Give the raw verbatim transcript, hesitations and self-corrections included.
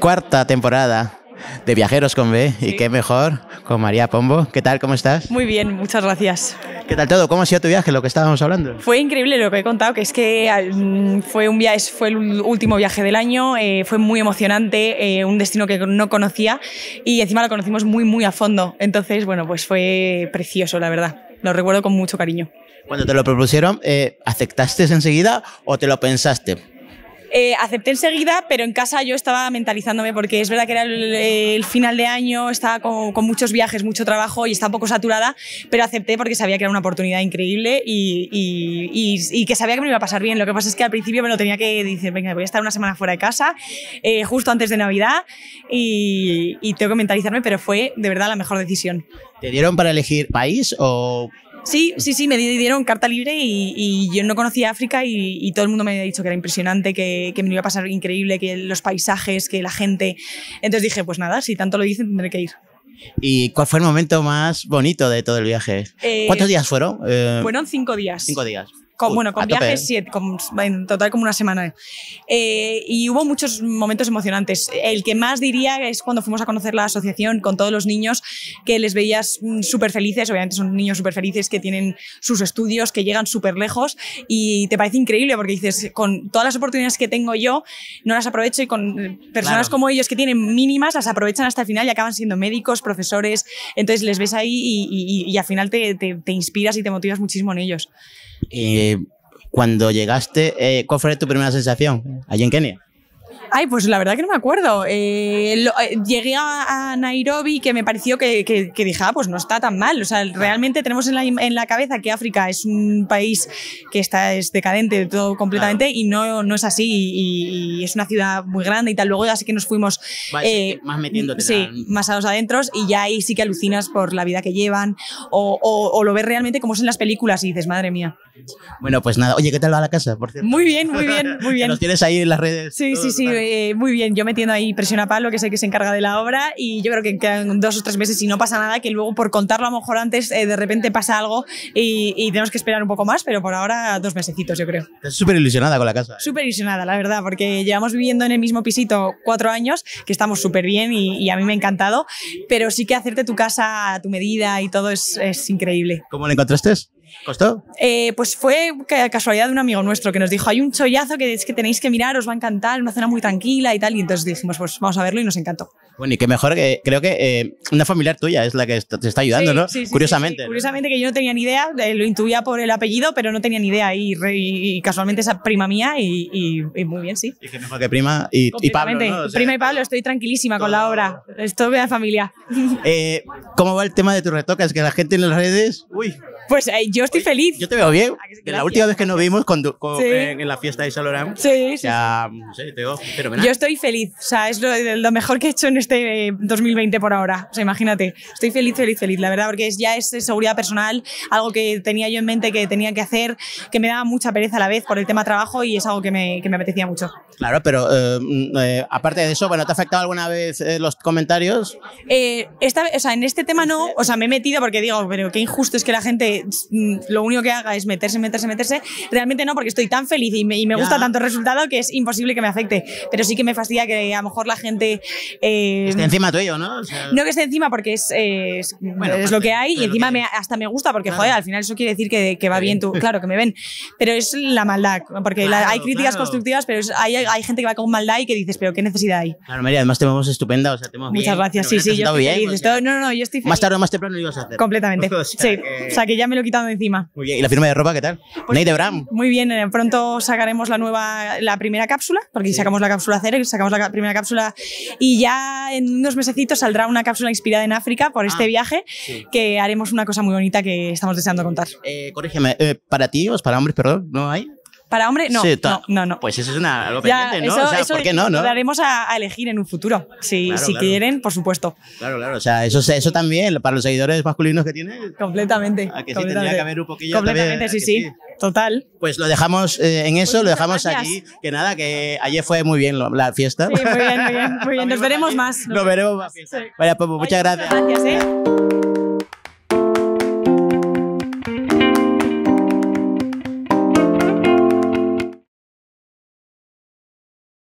Cuarta temporada de Viajeros con B, sí. Y qué mejor con María Pombo. ¿Qué tal? ¿Cómo estás? Muy bien, muchas gracias. ¿Qué tal todo? ¿Cómo ha sido tu viaje, lo que estábamos hablando? Fue increíble lo que he contado, que es que um, fue, un viaje, fue el último viaje del año, eh, fue muy emocionante, eh, un destino que no conocía y encima lo conocimos muy, muy a fondo. Entonces, bueno, pues fue precioso, la verdad. Lo recuerdo con mucho cariño. Cuando te lo propusieron, eh, ¿aceptaste enseguida o te lo pensaste? Eh, acepté enseguida, pero en casa yo estaba mentalizándome porque es verdad que era el, el final de año, estaba con, con muchos viajes, mucho trabajo y estaba un poco saturada, pero acepté porque sabía que era una oportunidad increíble y, y, y, y que sabía que me iba a pasar bien. Lo que pasa es que al principio me lo tenía que decir, venga, voy a estar una semana fuera de casa, eh, justo antes de Navidad y, y tengo que mentalizarme, pero fue de verdad la mejor decisión. ¿Te dieron para elegir país o...? Sí, sí, sí, me dieron carta libre y, y yo no conocía África y, y todo el mundo me había dicho que era impresionante, que, que me iba a pasar increíble, que los paisajes, que la gente... Entonces dije, pues nada, si tanto lo dicen tendré que ir. ¿Y cuál fue el momento más bonito de todo el viaje? Eh, ¿Cuántos días fueron? Eh, fueron cinco días. Cinco días. Con, bueno, con viajes, siete, con, en total como una semana. Eh, y hubo muchos momentos emocionantes. El que más diría es cuando fuimos a conocer la asociación con todos los niños, que les veías súper felices, obviamente son niños súper felices que tienen sus estudios, que llegan súper lejos y te parece increíble porque dices, con todas las oportunidades que tengo yo, no las aprovecho y con personas claro. como ellos que tienen mínimas, las aprovechan hasta el final y acaban siendo médicos, profesores, entonces les ves ahí y, y, y al final te, te, te inspiras y te motivas muchísimo en ellos. Eh, cuando llegaste, eh, ¿cuál fue tu primera sensación allí en Kenia? Ay, pues la verdad que no me acuerdo. Eh, lo, eh, llegué a, a Nairobi que me pareció que, que, que dije, ah, pues no está tan mal. O sea, realmente tenemos en la, en la cabeza que África es un país que está es decadente todo completamente claro. y no, no es así y, y es una ciudad muy grande y tal. Luego ya sí que nos fuimos eh, más metiéndote. Sí, la... más a los adentros y ya ahí sí que alucinas por la vida que llevan o, o, o lo ves realmente como es en las películas y dices, madre mía. Bueno, pues nada. Oye, ¿qué tal va la casa, por cierto? Muy bien, muy bien, muy bien. ¿Los tienes ahí en las redes? Sí, sí, sí, eh, muy bien. Yo metiendo ahí presión a Pablo, que sé que se encarga de la obra, y yo creo que quedan dos o tres meses y no pasa nada, que luego por contarlo a lo mejor antes eh, de repente pasa algo y, y tenemos que esperar un poco más, pero por ahora dos mesecitos, yo creo. Estás súper ilusionada con la casa. Súper ilusionada, la verdad, porque llevamos viviendo en el mismo pisito cuatro años, que estamos súper bien y, y a mí me ha encantado, pero sí que hacerte tu casa a tu medida y todo es, es increíble. ¿Cómo lo encontraste? ¿Costó? Eh, pues fue casualidad de un amigo nuestro que nos dijo, hay un chollazo que es que tenéis que mirar, os va a encantar, una zona muy tranquila y tal, y entonces dijimos, pues vamos a verlo y nos encantó. Bueno, y qué mejor que creo que eh, una familiar tuya es la que te está ayudando, sí, ¿no? Sí, sí, Curiosamente. Sí, sí. Curiosamente que yo no tenía ni idea, eh, lo intuía por el apellido, pero no tenía ni idea y, y, y casualmente esa prima mía y, y, y muy bien, sí. Y qué mejor que prima y, y Pablo, ¿no? O sea, prima y Pablo, estoy tranquilísima todo... con la obra, estoy de familia. Eh, ¿Cómo va el tema de tus retocas? Que la gente en las redes... Uy. Pues eh, yo estoy Oye, feliz. Yo te veo bien. De la última vez que nos vimos con, con, sí. en, en la fiesta de Salorán. Sí, sí. Ya, no sé, te veo fenomenal. Yo estoy feliz. O sea, es lo, lo mejor que he hecho en este dos mil veinte por ahora. O sea, imagínate. Estoy feliz, feliz, feliz. La verdad, porque es, ya es seguridad personal, algo que tenía yo en mente que tenía que hacer, que me daba mucha pereza a la vez por el tema trabajo y es algo que me, que me apetecía mucho. Claro, pero eh, eh, aparte de eso, bueno, ¿te ha afectado alguna vez eh, los comentarios? Eh, esta, o sea, en este tema no. O sea, me he metido porque digo, pero qué injusto es que la gente... lo único que haga es meterse, meterse, meterse. Realmente no, porque estoy tan feliz y me, y me gusta tanto el resultado que es imposible que me afecte. Pero sí que me fastidia que a lo mejor la gente... Eh, esté encima tuyo, ¿no? O sea... No que esté encima porque es, eh, es, bueno, es lo que hay y encima me, hasta me gusta porque, claro. joder, al final eso quiere decir que, que va bien tú. Claro, que me ven. Pero es la maldad, porque claro, la, hay críticas claro. constructivas, pero es, hay, hay gente que va con maldad y que dices, pero ¿qué necesidad hay? Claro, María, además te vemos estupenda, o sea, te vemos Muchas bien. gracias, sí, sí, yo estoy bien, feliz. O sea, estoy, no, no, no, yo estoy feliz. Más tarde o más temprano lo ibas a hacer. Completamente, o sea, sí. Que... O sea, que ya me lo he quitado de encima. Muy bien, ¿y la firma de ropa qué tal? Pues, Neide Bram. Muy bien, pronto sacaremos la nueva, la primera cápsula, porque sí. sacamos la cápsula cero y sacamos la primera cápsula y ya en unos mesecitos saldrá una cápsula inspirada en África por este ah, viaje, sí. que haremos una cosa muy bonita que estamos deseando contar. Eh, corrígeme, eh, ¿para ti o para hombres, perdón, no hay? ¿Para hombre? No, sí, no, no, no. Pues eso es una, algo pendiente, ¿no? Eso, o sea, eso ¿por qué no? no? Lo haremos a, a elegir en un futuro. Si, claro, si claro. quieren, por supuesto. Claro, claro. O sea, eso, eso también, para los seguidores masculinos que tiene. Completamente. A que completamente. sí tendría que haber un poquillo. Completamente, también, sí, sí, sí. Total. Pues lo dejamos eh, en eso, pues lo dejamos gracias. allí. Que nada, que ayer fue muy bien lo, la fiesta. Sí, muy bien, muy bien. Muy bien. Nos veremos más. Nos veremos más. Sí. Vaya, pues muchas Oye, gracias. Gracias, ¿eh?